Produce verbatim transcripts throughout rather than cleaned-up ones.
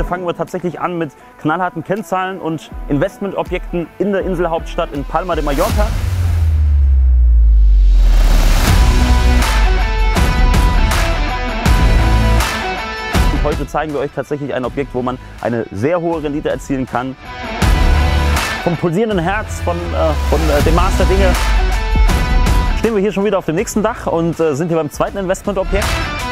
fangen wir tatsächlich an mit knallharten Kennzahlen und Investmentobjekten in der Inselhauptstadt in Palma de Mallorca. Und heute zeigen wir euch tatsächlich ein Objekt, wo man eine sehr hohe Rendite erzielen kann. Vom pulsierenden Herz, von, äh, von äh, dem Maß der Dinge, stehen wir hier schon wieder auf dem nächsten Dach und äh, sind hier beim zweiten Investmentobjekt.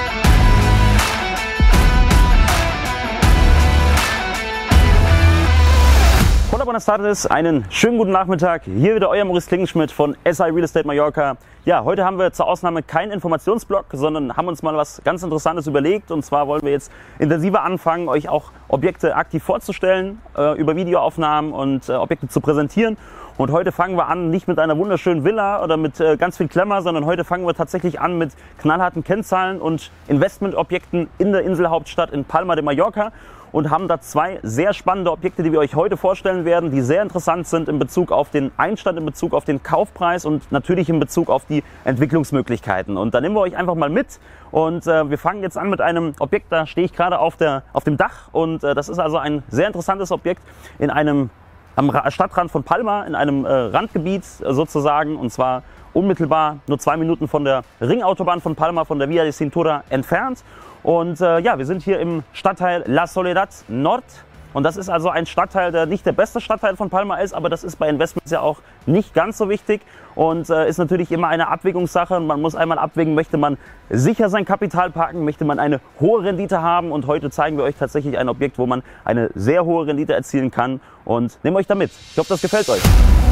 Hola, buenas tardes, einen schönen guten Nachmittag. Hier wieder euer Maurice Klingenschmidt von S I Real Estate Mallorca. Ja, heute haben wir zur Ausnahme keinen Informationsblock, sondern haben uns mal was ganz Interessantes überlegt. Und zwar wollen wir jetzt intensiver anfangen, euch auch Objekte aktiv vorzustellen, äh, über Videoaufnahmen und äh, Objekte zu präsentieren. Und heute fangen wir an, nicht mit einer wunderschönen Villa oder mit äh, ganz viel Klemmer, sondern heute fangen wir tatsächlich an mit knallharten Kennzahlen und Investmentobjekten in der Inselhauptstadt in Palma de Mallorca. Und haben da zwei sehr spannende Objekte, die wir euch heute vorstellen werden, die sehr interessant sind in Bezug auf den Einstand, in Bezug auf den Kaufpreis und natürlich in Bezug auf die Entwicklungsmöglichkeiten. Und da nehmen wir euch einfach mal mit und äh, wir fangen jetzt an mit einem Objekt, da stehe ich gerade auf, der, auf dem Dach und äh, das ist also ein sehr interessantes Objekt in einem, am Stadtrand von Palma, in einem äh, Randgebiet äh, sozusagen, und zwar unmittelbar nur zwei Minuten von der Ringautobahn von Palma, von der Via de Cintura entfernt. Und äh, ja, wir sind hier im Stadtteil La Soledad Nord und das ist also ein Stadtteil, der nicht der beste Stadtteil von Palma ist, aber das ist bei Investments ja auch nicht ganz so wichtig und äh, ist natürlich immer eine Abwägungssache. Man muss einmal abwägen, möchte man sicher sein Kapital parken, möchte man eine hohe Rendite haben, und heute zeigen wir euch tatsächlich ein Objekt, wo man eine sehr hohe Rendite erzielen kann, und nehmt euch da mit. Ich hoffe, das gefällt euch.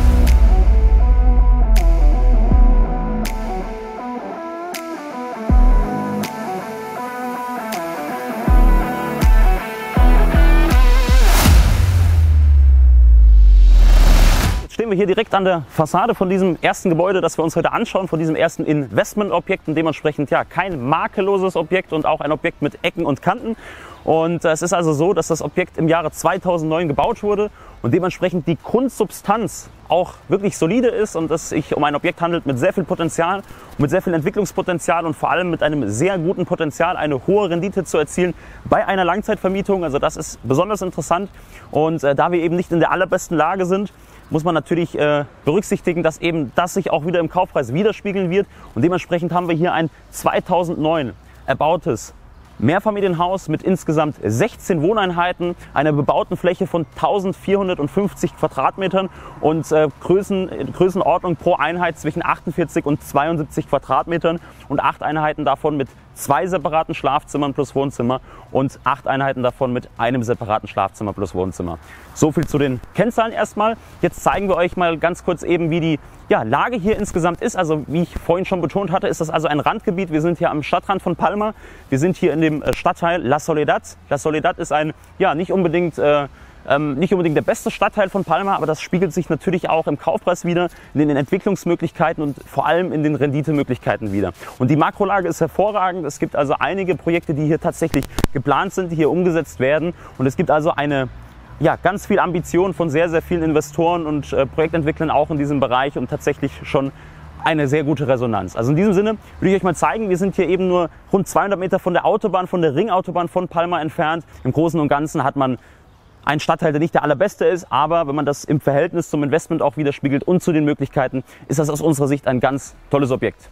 Stehen wir hier direkt an der Fassade von diesem ersten Gebäude, das wir uns heute anschauen, von diesem ersten Investmentobjekt, und dementsprechend ja kein makelloses Objekt und auch ein Objekt mit Ecken und Kanten. Und es ist also so, dass das Objekt im Jahre zweitausendneun gebaut wurde und dementsprechend die Grundsubstanz auch wirklich solide ist und es sich um ein Objekt handelt mit sehr viel Potenzial, mit sehr viel Entwicklungspotenzial und vor allem mit einem sehr guten Potenzial, eine hohe Rendite zu erzielen bei einer Langzeitvermietung. Also das ist besonders interessant, und äh, da wir eben nicht in der allerbesten Lage sind, muss man natürlich äh, berücksichtigen, dass eben das sich auch wieder im Kaufpreis widerspiegeln wird, und dementsprechend haben wir hier ein zweitausendneun erbautes Mehrfamilienhaus mit insgesamt sechzehn Wohneinheiten, einer bebauten Fläche von eintausendvierhundertfünfzig Quadratmetern und äh, Größen, Größenordnung pro Einheit zwischen achtundvierzig und zweiundsiebzig Quadratmetern, und acht Einheiten davon mit zwei separaten Schlafzimmern plus Wohnzimmer und acht Einheiten davon mit einem separaten Schlafzimmer plus Wohnzimmer. So viel zu den Kennzahlen erstmal. Jetzt zeigen wir euch mal ganz kurz eben, wie die ja, Lage hier insgesamt ist. Also wie ich vorhin schon betont hatte, ist das also ein Randgebiet. Wir sind hier am Stadtrand von Palma. Wir sind hier in dem Stadtteil La Soledad. La Soledad ist ein, ja, nicht unbedingt äh, Ähm, nicht unbedingt der beste Stadtteil von Palma, aber das spiegelt sich natürlich auch im Kaufpreis wieder, in den Entwicklungsmöglichkeiten und vor allem in den Renditemöglichkeiten wieder. Und die Makrolage ist hervorragend. Es gibt also einige Projekte, die hier tatsächlich geplant sind, die hier umgesetzt werden. Und es gibt also eine, ja, ganz viel Ambition von sehr, sehr vielen Investoren und äh, Projektentwicklern auch in diesem Bereich und tatsächlich schon eine sehr gute Resonanz. Also in diesem Sinne würde ich euch mal zeigen, wir sind hier eben nur rund zweihundert Meter von der Autobahn, von der Ringautobahn von Palma entfernt. Im Großen und Ganzen hat man ein Stadtteil, der nicht der allerbeste ist, aber wenn man das im Verhältnis zum Investment auch widerspiegelt und zu den Möglichkeiten, ist das aus unserer Sicht ein ganz tolles Objekt.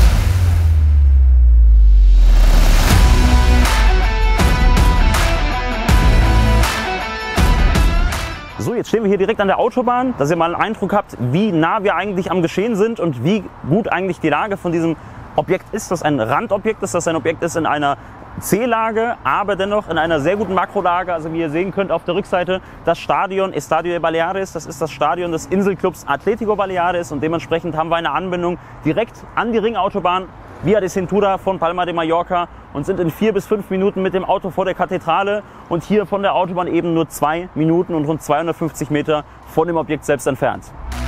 So, jetzt stehen wir hier direkt an der Autobahn, dass ihr mal einen Eindruck habt, wie nah wir eigentlich am Geschehen sind und wie gut eigentlich die Lage von diesem Objekt ist. Das ein Randobjekt ist, das ein Objekt ist in einer C-Lage, aber dennoch in einer sehr guten Makrolage. Also wie ihr sehen könnt auf der Rückseite, das Stadion Estadio de Baleares, das ist das Stadion des Inselclubs Atlético Baleares, und dementsprechend haben wir eine Anbindung direkt an die Ringautobahn Via de Cintura von Palma de Mallorca und sind in vier bis fünf Minuten mit dem Auto vor der Kathedrale und hier von der Autobahn eben nur zwei Minuten und rund zweihundertfünfzig Meter von dem Objekt selbst entfernt.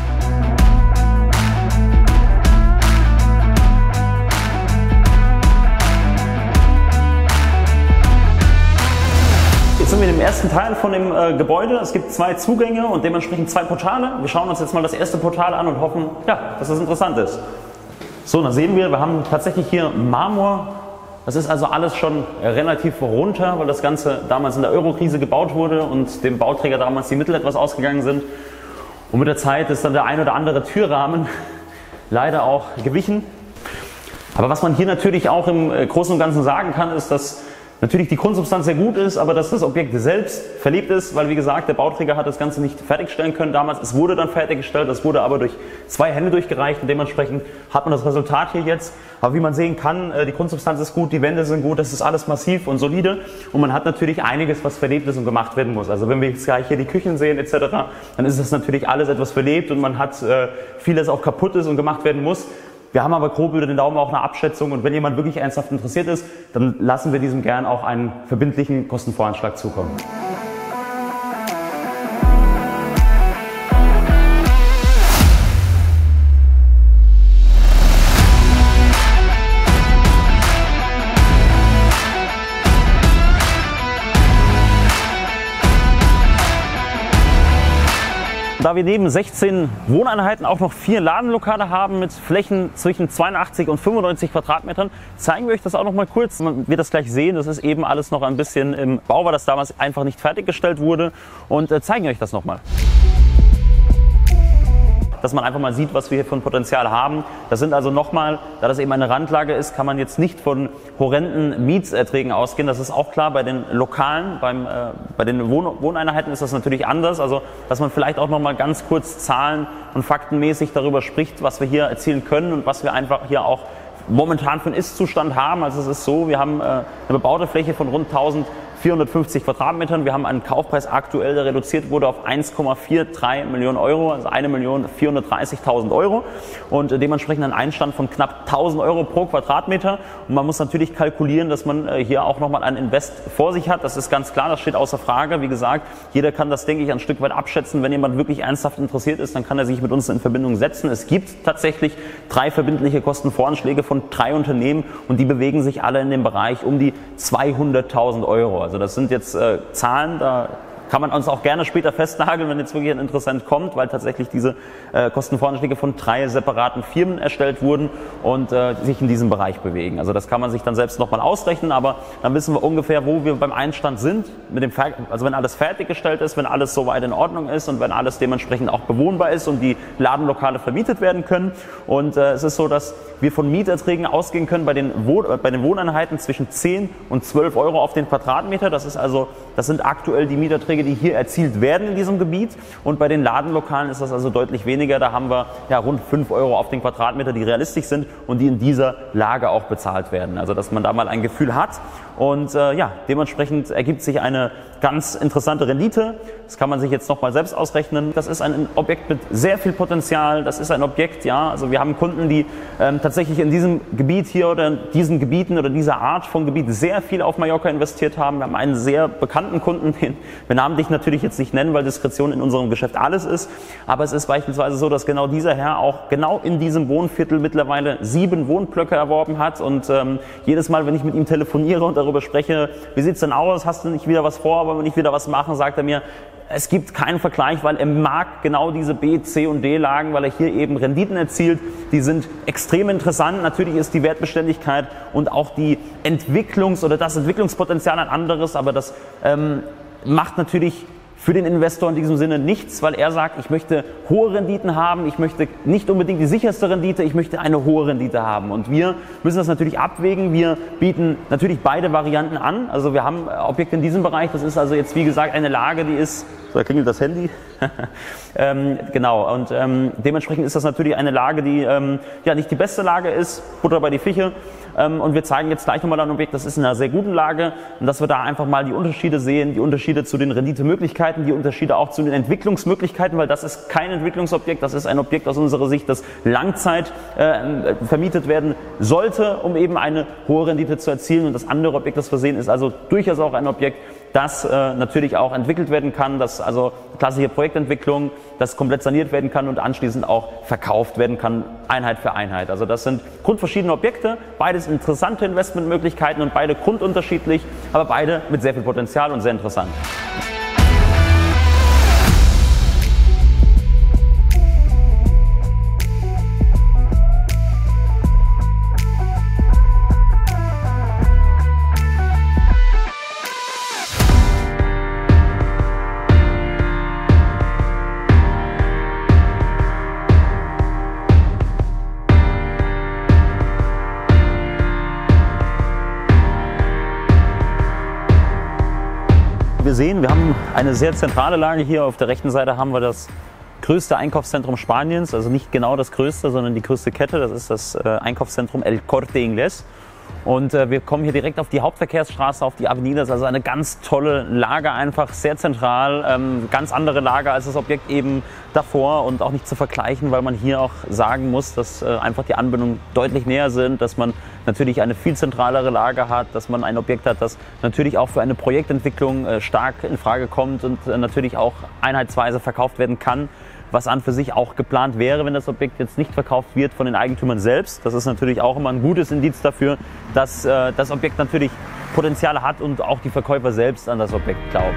Jetzt sind wir im ersten Teil von dem äh, Gebäude. Es gibt zwei Zugänge und dementsprechend zwei Portale. Wir schauen uns jetzt mal das erste Portal an und hoffen, ja, dass das interessant ist. So, dann sehen wir, wir haben tatsächlich hier Marmor Das ist also alles schon relativ runter, weil das Ganze damals in der Euro-Krise gebaut wurde und dem Bauträger damals die Mittel etwas ausgegangen sind. Und mit der Zeit ist dann der ein oder andere Türrahmen leider auch gewichen. Aber was man hier natürlich auch im Großen und Ganzen sagen kann, ist, dass natürlich die Grundsubstanz sehr gut ist, aber dass das Objekt selbst verliebt ist, weil wie gesagt, der Bauträger hat das Ganze nicht fertigstellen können damals. Es wurde dann fertiggestellt, das wurde aber durch zwei Hände durchgereicht und dementsprechend hat man das Resultat hier jetzt. Aber wie man sehen kann, die Grundsubstanz ist gut, die Wände sind gut, das ist alles massiv und solide und man hat natürlich einiges, was verlebt ist und gemacht werden muss. Also wenn wir jetzt gleich hier die Küchen sehen et cetera, dann ist das natürlich alles etwas verlebt und man hat äh, vieles auch kaputt ist und gemacht werden muss. Wir haben aber grob über den Daumen auch eine Abschätzung und wenn jemand wirklich ernsthaft interessiert ist, dann lassen wir diesem gern auch einen verbindlichen Kostenvoranschlag zukommen. Da wir neben sechzehn Wohneinheiten auch noch vier Ladenlokale haben mit Flächen zwischen zweiundachtzig und fünfundneunzig Quadratmetern, zeigen wir euch das auch noch mal kurz. Man wird das gleich sehen, das ist eben alles noch ein bisschen im Bau, weil das damals einfach nicht fertiggestellt wurde und äh, zeigen euch das noch mal. Dass man einfach mal sieht, was wir hier für ein Potenzial haben. Das sind also nochmal, da das eben eine Randlage ist, kann man jetzt nicht von horrenden Mietserträgen ausgehen. Das ist auch klar, bei den Lokalen, beim, äh, bei den Wohn Wohneinheiten ist das natürlich anders. Also, dass man vielleicht auch nochmal ganz kurz zahlen- und faktenmäßig darüber spricht, was wir hier erzielen können und was wir einfach hier auch momentan für einen Ist-Zustand haben. Also es ist so, wir haben äh, eine bebaute Fläche von rund eintausendvierhundertfünfzig Quadratmetern. Wir haben einen Kaufpreis aktuell, der reduziert wurde auf eins Komma dreiundvierzig Millionen Euro, also eine Million vierhundertdreißigtausend Euro und äh, dementsprechend einen Einstand von knapp tausend Euro pro Quadratmeter. Und man muss natürlich kalkulieren, dass man äh, hier auch nochmal einen Invest vor sich hat. Das ist ganz klar, das steht außer Frage. Wie gesagt, jeder kann das, denke ich, ein Stück weit abschätzen. Wenn jemand wirklich ernsthaft interessiert ist, dann kann er sich mit uns in Verbindung setzen. Es gibt tatsächlich drei verbindliche Kostenvoranschläge von drei Unternehmen und die bewegen sich alle in dem Bereich um die zweihunderttausend Euro. Also das sind jetzt äh, Zahlen, da kann man uns auch gerne später festnageln, wenn jetzt wirklich ein Interessent kommt, weil tatsächlich diese äh, Kostenvoranschläge von drei separaten Firmen erstellt wurden und äh, sich in diesem Bereich bewegen. Also das kann man sich dann selbst nochmal ausrechnen, aber dann wissen wir ungefähr, wo wir beim Einstand sind. Mit dem Fer also wenn alles fertiggestellt ist, wenn alles soweit in Ordnung ist und wenn alles dementsprechend auch bewohnbar ist und die Ladenlokale vermietet werden können. Und äh, es ist so, dass wir von Mieterträgen ausgehen können bei den, Wohn äh, bei den Wohneinheiten zwischen zehn und zwölf Euro auf den Quadratmeter. Das ist also, das sind aktuell die Mieterträge, die hier erzielt werden in diesem Gebiet. Und bei den Ladenlokalen ist das also deutlich weniger. Da haben wir ja rund fünf Euro auf den Quadratmeter, die realistisch sind und die in dieser Lage auch bezahlt werden. Also dass man da mal ein Gefühl hat. Und äh, ja, dementsprechend ergibt sich eine ganz interessante Rendite. Das kann man sich jetzt noch mal selbst ausrechnen. Das ist ein Objekt mit sehr viel Potenzial. Das ist ein Objekt, ja, also wir haben Kunden, die ähm, tatsächlich in diesem Gebiet hier oder in diesen Gebieten oder dieser Art von Gebiet sehr viel auf Mallorca investiert haben. Wir haben einen sehr bekannten Kunden, den wir namentlich natürlich jetzt nicht nennen, weil Diskretion in unserem Geschäft alles ist. Aber es ist beispielsweise so, dass genau dieser Herr auch genau in diesem Wohnviertel mittlerweile sieben Wohnblöcke erworben hat. Und ähm, jedes Mal, wenn ich mit ihm telefoniere und darüber spreche, wie sieht's denn aus, hast du nicht wieder was vor, wollen wir nicht wieder was machen, sagt er mir, es gibt keinen Vergleich, weil er mag genau diese B, C und D-Lagen, weil er hier eben Renditen erzielt. Die sind extrem interessant. Natürlich ist die Wertbeständigkeit und auch die Entwicklungs- oder das Entwicklungspotenzial ein anderes, aber das ähm, macht natürlich für den Investor in diesem Sinne nichts, weil er sagt, ich möchte hohe Renditen haben, ich möchte nicht unbedingt die sicherste Rendite, ich möchte eine hohe Rendite haben. Und wir müssen das natürlich abwägen. Wir bieten natürlich beide Varianten an. Also wir haben Objekte in diesem Bereich, das ist also jetzt wie gesagt eine Lage, die ist, so, da klingelt das Handy. ähm, genau, und ähm, dementsprechend ist das natürlich eine Lage, die ähm, ja nicht die beste Lage ist, Butter bei die Fische. Ähm, und wir zeigen jetzt gleich nochmal ein Objekt, das ist in einer sehr guten Lage und dass wir da einfach mal die Unterschiede sehen, die Unterschiede zu den Renditemöglichkeiten, die Unterschiede auch zu den Entwicklungsmöglichkeiten, weil das ist kein Entwicklungsobjekt, das ist ein Objekt aus unserer Sicht, das Langzeit äh, vermietet werden sollte, um eben eine hohe Rendite zu erzielen. Und das andere Objekt, das wir sehen, ist also durchaus auch ein Objekt, das äh, natürlich auch entwickelt werden kann, das also klassische Projektentwicklung, das komplett saniert werden kann und anschließend auch verkauft werden kann, Einheit für Einheit. Also das sind grundverschiedene Objekte, beides interessante Investmentmöglichkeiten und beide grundunterschiedlich, aber beide mit sehr viel Potenzial und sehr interessant. wir sehen, wir haben eine sehr zentrale Lage hier. Auf der rechten Seite haben wir das größte Einkaufszentrum Spaniens, also nicht genau das größte, sondern die größte Kette. Das ist das äh, Einkaufszentrum El Corte Inglés. Und äh, wir kommen hier direkt auf die Hauptverkehrsstraße, auf die Avenida. Das ist also eine ganz tolle Lage, einfach sehr zentral, ähm, ganz andere Lage als das Objekt eben davor und auch nicht zu vergleichen, weil man hier auch sagen muss, dass äh, einfach die Anbindungen deutlich näher sind, dass man natürlich eine viel zentralere Lage hat, dass man ein Objekt hat, das natürlich auch für eine Projektentwicklung äh, stark in Frage kommt und äh, natürlich auch einheitsweise verkauft werden kann, was an für sich auch geplant wäre, wenn das Objekt jetzt nicht verkauft wird von den Eigentümern selbst. Das ist natürlich auch immer ein gutes Indiz dafür, dass äh, das Objekt natürlich Potenzial hat und auch die Verkäufer selbst an das Objekt glauben.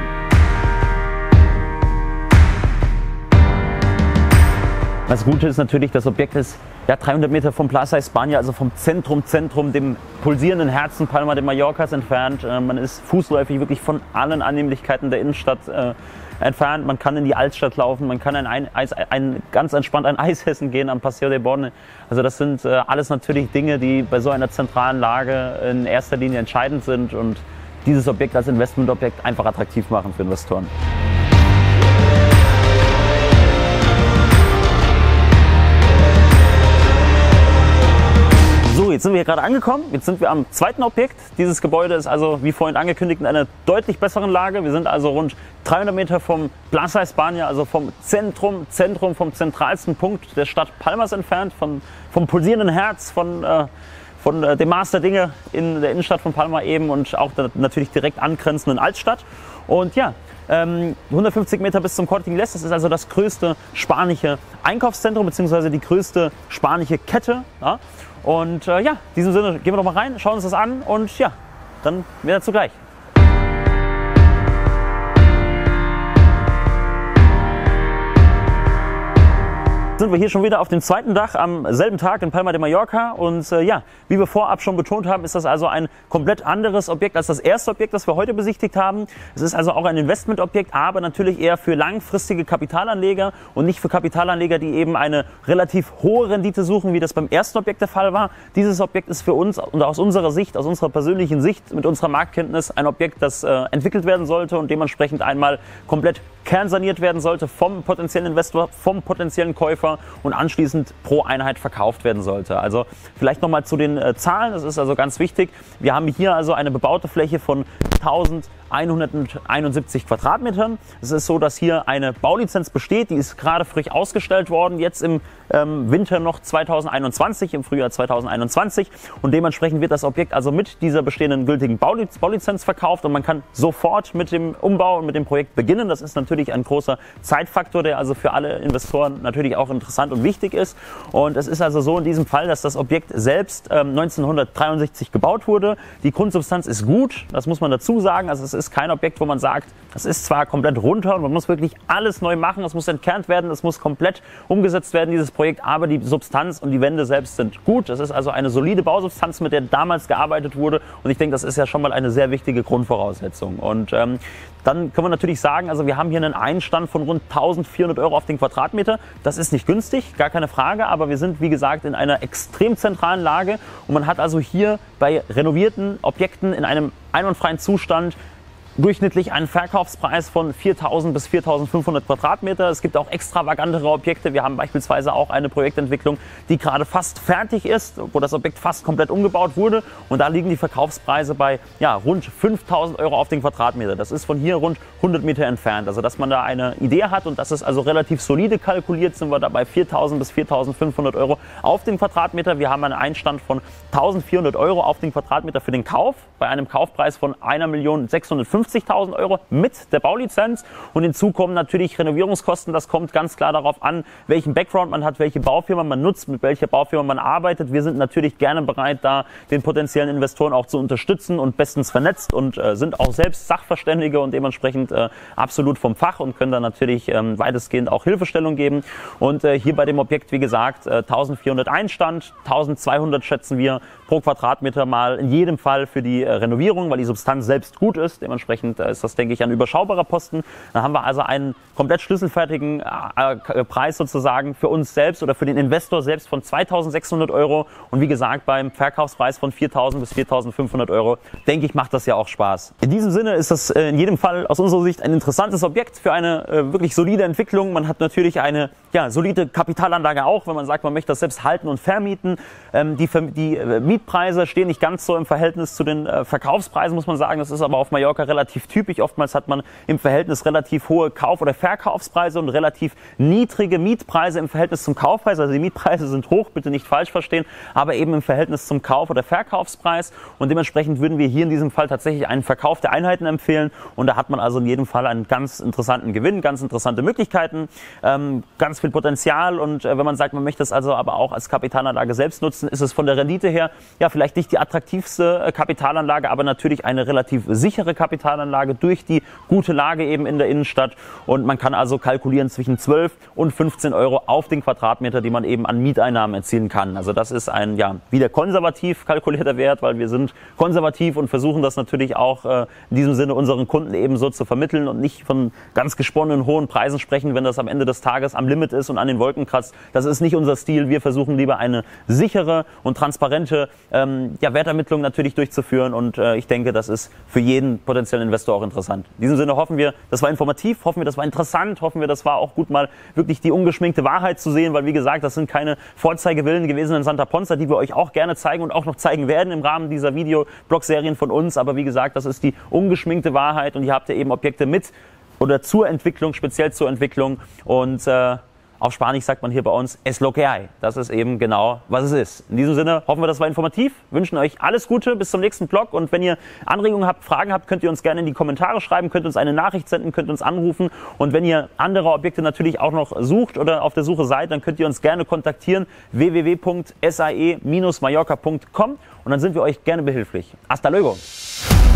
Das Gute ist natürlich, das Objekt ist ja, dreihundert Meter vom Plaza España, also vom Zentrum, Zentrum, dem pulsierenden Herzen Palma de Mallorcas entfernt. Äh, man ist fußläufig wirklich von allen Annehmlichkeiten der Innenstadt äh, entfernt. Man kann in die Altstadt laufen, man kann ein, ein, ein, ganz entspannt ein Eis essen gehen am Paseo de Borne. Also das sind äh, alles natürlich Dinge, die bei so einer zentralen Lage in erster Linie entscheidend sind und dieses Objekt als Investmentobjekt einfach attraktiv machen für Investoren. So, jetzt sind wir hier gerade angekommen. Jetzt sind wir am zweiten Objekt. Dieses Gebäude ist also, wie vorhin angekündigt, in einer deutlich besseren Lage. Wir sind also rund dreihundert Meter vom Plaza España, also vom Zentrum, Zentrum, vom zentralsten Punkt der Stadt Palmas entfernt, von, vom pulsierenden Herz, von, äh, von äh, dem Maß der Dinge in der Innenstadt von Palma eben und auch der natürlich direkt angrenzenden Altstadt. Und ja, ähm, hundertfünfzig Meter bis zum Corte Inglés. Das ist also das größte spanische Einkaufszentrum bzw. die größte spanische Kette. Ja? Und äh, ja, in diesem Sinne gehen wir doch mal rein, schauen uns das an und ja, dann wieder zugleich. Sind wir hier schon wieder auf dem zweiten Dach am selben Tag in Palma de Mallorca und äh, ja, wie wir vorab schon betont haben, ist das also ein komplett anderes Objekt als das erste Objekt, das wir heute besichtigt haben. Es ist also auch ein Investmentobjekt, aber natürlich eher für langfristige Kapitalanleger und nicht für Kapitalanleger, die eben eine relativ hohe Rendite suchen, wie das beim ersten Objekt der Fall war. Dieses Objekt ist für uns und aus unserer Sicht, aus unserer persönlichen Sicht, mit unserer Marktkenntnis ein Objekt, das äh, entwickelt werden sollte und dementsprechend einmal komplett kernsaniert werden sollte vom potenziellen Investor, vom potenziellen Käufer und anschließend pro Einheit verkauft werden sollte. Also vielleicht nochmal zu den äh, Zahlen, das ist also ganz wichtig. Wir haben hier also eine bebaute Fläche von eintausendeinhunderteinundsiebzig Quadratmetern. Es ist so, dass hier eine Baulizenz besteht, die ist gerade frisch ausgestellt worden, jetzt im ähm, Winter noch zweitausendeinundzwanzig, im Frühjahr zweitausendeinundzwanzig und dementsprechend wird das Objekt also mit dieser bestehenden gültigen Bauliz Baulizenz verkauft und man kann sofort mit dem Umbau und mit dem Projekt beginnen. Das ist natürlich ein großer Zeitfaktor, der also für alle Investoren natürlich auch interessant und wichtig ist und es ist also so in diesem Fall, dass das Objekt selbst ähm, neunzehnhundertdreiundsechzig gebaut wurde. Die Grundsubstanz ist gut, das muss man dazu sagen, also es ist kein Objekt, wo man sagt, das ist zwar komplett runter und man muss wirklich alles neu machen, es muss entkernt werden, es muss komplett umgesetzt werden, dieses Projekt, aber die Substanz und die Wände selbst sind gut. Das ist also eine solide Bausubstanz, mit der damals gearbeitet wurde und ich denke, das ist ja schon mal eine sehr wichtige Grundvoraussetzung. Und ähm, dann können wir natürlich sagen, also wir haben hier einen Einstand von rund eintausendvierhundert Euro auf den Quadratmeter. Das ist nicht günstig, gar keine Frage, aber wir sind, wie gesagt, in einer extrem zentralen Lage und man hat also hier bei renovierten Objekten in einem einwandfreien Zustand durchschnittlich einen Verkaufspreis von viertausend bis viertausendfünfhundert Quadratmeter. Es gibt auch extravagantere Objekte. Wir haben beispielsweise auch eine Projektentwicklung, die gerade fast fertig ist, wo das Objekt fast komplett umgebaut wurde. Und da liegen die Verkaufspreise bei ja, rund fünftausend Euro auf den Quadratmeter. Das ist von hier rund hundert Meter entfernt. Also dass man da eine Idee hat und das ist also relativ solide kalkuliert, sind wir da bei viertausend bis viertausendfünfhundert Euro auf den Quadratmeter. Wir haben einen Einstand von eintausendvierhundert Euro auf den Quadratmeter für den Kauf, bei einem Kaufpreis von eine Million sechshundertfünfzigtausend Euro mit der Baulizenz und hinzu kommen natürlich Renovierungskosten. Das kommt ganz klar darauf an, welchen Background man hat, welche Baufirma man nutzt, mit welcher Baufirma man arbeitet. Wir sind natürlich gerne bereit, da den potenziellen Investoren auch zu unterstützen und bestens vernetzt und äh, sind auch selbst Sachverständige und dementsprechend äh, absolut vom Fach und können da natürlich ähm, weitestgehend auch Hilfestellung geben. Und äh, hier bei dem Objekt, wie gesagt, äh, eintausendvierhundert Einstand, eintausendzweihundert schätzen wir pro Quadratmeter mal in jedem Fall für die äh, Renovierung, weil die Substanz selbst gut ist. Dementsprechend äh, ist das, denke ich, ein überschaubarer Posten. Dann haben wir also einen komplett schlüsselfertigen äh, Preis sozusagen für uns selbst oder für den Investor selbst von zweitausendsechshundert Euro. Und wie gesagt, beim Verkaufspreis von viertausend bis viertausendfünfhundert Euro, denke ich, macht das ja auch Spaß. In diesem Sinne ist das äh, in jedem Fall aus unserer Sicht ein interessantes Objekt für eine äh, wirklich solide Entwicklung. Man hat natürlich eine ja, solide Kapitalanlage auch, wenn man sagt, man möchte das selbst halten und vermieten. Ähm, die die äh, Mietpreise stehen nicht ganz so im Verhältnis zu den äh, Verkaufspreisen, muss man sagen. Das ist aber auf Mallorca relativ typisch. Oftmals hat man im Verhältnis relativ hohe Kauf- oder Verkaufspreise und relativ niedrige Mietpreise im Verhältnis zum Kaufpreis. Also die Mietpreise sind hoch, bitte nicht falsch verstehen, aber eben im Verhältnis zum Kauf- oder Verkaufspreis. Und dementsprechend würden wir hier in diesem Fall tatsächlich einen Verkauf der Einheiten empfehlen. Und da hat man also in jedem Fall einen ganz interessanten Gewinn, ganz interessante Möglichkeiten, ähm, ganz viel Potenzial. Und äh, wenn man sagt, man möchte es also aber auch als Kapitalanlage selbst nutzen, ist es von der Rendite her ja vielleicht nicht die attraktivste äh, Kapitalanlage, aber natürlich eine relativ sichere Kapitalanlage durch die gute Lage eben in der Innenstadt. Und man kann also kalkulieren zwischen zwölf und fünfzehn Euro auf den Quadratmeter, die man eben an Mieteinnahmen erzielen kann. Also das ist ein ja wieder konservativ kalkulierter Wert, weil wir sind konservativ und versuchen das natürlich auch äh, in diesem Sinne unseren Kunden eben so zu vermitteln und nicht von ganz gesponnenen hohen Preisen sprechen, wenn das am Ende des Tages am Limit ist und an den Wolken kratzt. Das ist nicht unser Stil. Wir versuchen lieber eine sichere und transparente ähm, ja, Wertermittlung natürlich durchzuführen und äh, ich denke, das ist für jeden potenziellen Investor auch interessant. In diesem Sinne hoffen wir, das war informativ, hoffen wir, das war interessant, hoffen wir, das war auch gut mal wirklich die ungeschminkte Wahrheit zu sehen, weil wie gesagt, das sind keine Vorzeigevillen gewesen in Santa Ponsa, die wir euch auch gerne zeigen und auch noch zeigen werden im Rahmen dieser Video-Blog-Serien von uns, aber wie gesagt, das ist die ungeschminkte Wahrheit und hier habt ihr eben Objekte mit oder zur Entwicklung, speziell zur Entwicklung und äh, auf Spanisch sagt man hier bei uns es lo que hay. Das ist eben genau, was es ist. In diesem Sinne hoffen wir, das war informativ. Wünschen euch alles Gute, bis zum nächsten Blog. Und wenn ihr Anregungen habt, Fragen habt, könnt ihr uns gerne in die Kommentare schreiben, könnt uns eine Nachricht senden, könnt uns anrufen. Und wenn ihr andere Objekte natürlich auch noch sucht oder auf der Suche seid, dann könnt ihr uns gerne kontaktieren. w w w punkt s a e Bindestrich mallorca punkt com und dann sind wir euch gerne behilflich. Hasta luego!